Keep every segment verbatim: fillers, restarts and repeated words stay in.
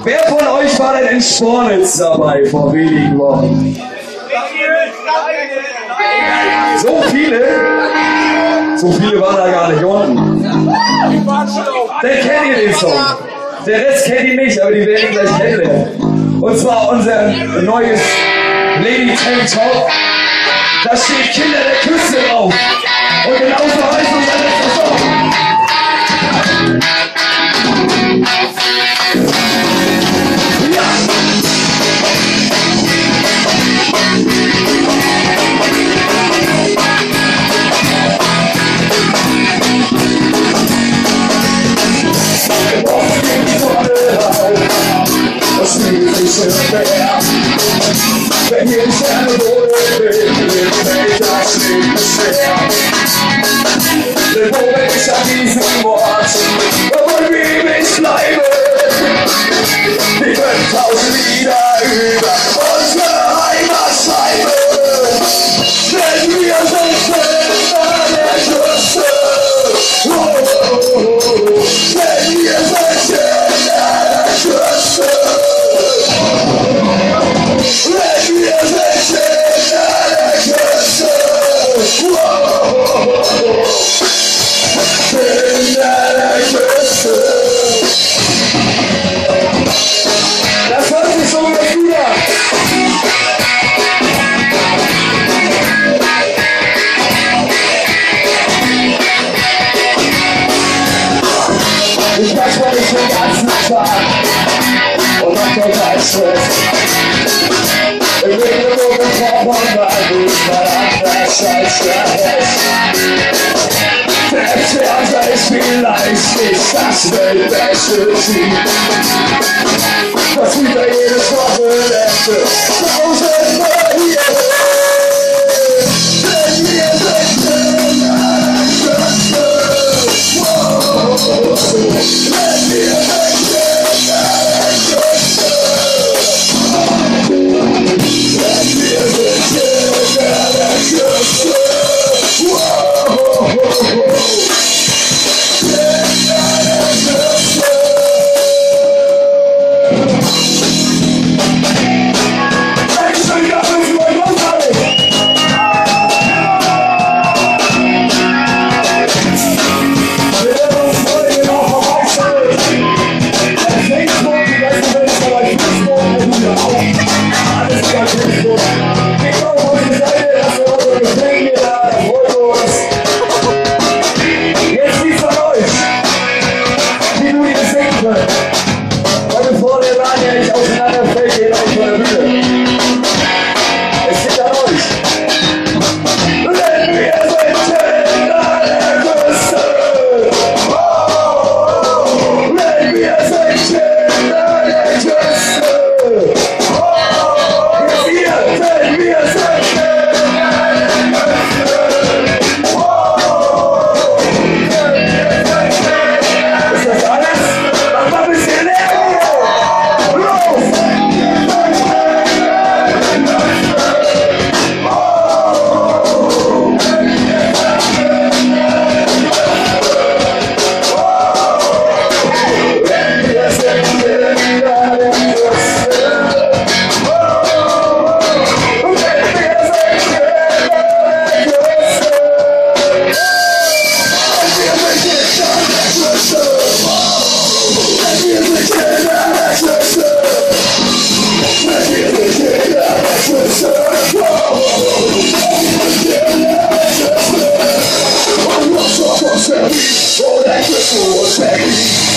Wer von euch war denn in Spornitz dabei vor wenigen Wochen? So viele? So viele waren da gar nicht unten. Dann kennt ihr den Song. Der Rest kennt ihn nicht, aber die werden ihn gleich kennenlernen. Und zwar unser neues Lady Tank Top. Da steht Kinder der Küste drauf. Und genauso heißt unser letzter Song. Ja! Das Leben ist so schwer. Wenn ihr die Sterne wurde, fällt das Leben schwer. Denn wo bin ich an diesem Ort, wo wir nicht bleiben? Wir können tausend Lieder über unsere Heimat schreiben. Denn wir sind an der Küste. Oh, oh, oh. Denn wir sind an der Küste. Wenn wir sind an der Küste. Oh, oh, oh. An der Küste. Das hört sich so gut an. Ich manchmal nicht den ganzen Tag und mach den Geiststress. Ich will nur gebrauchen, weil ich mal anders als der Rest. Der Fernseher ist vielleicht nicht das weltbeste Team. Das wieder jedes Wochenende tausendmal hier. Denn wir sind in einer Küste. Wow. Wenn wir sind in einer Küste. Wenn wir sind in einer Küste. Wow. In einer Küste.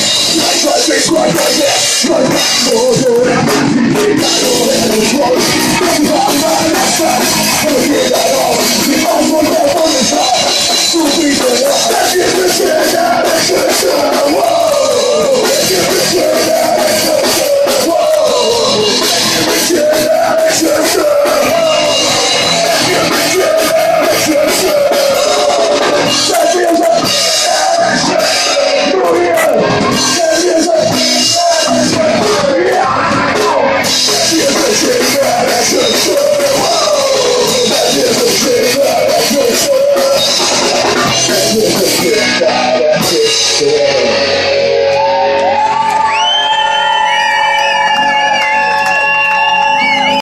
Like